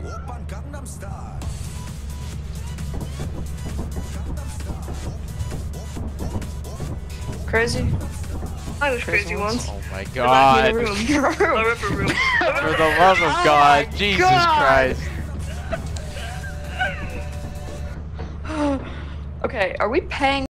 Opern Gangnam Style. Crazy? I was crazy once. Oh my Back god. in the room. room. For the love of Oh God, my Jesus God. Christ. Okay, are we paying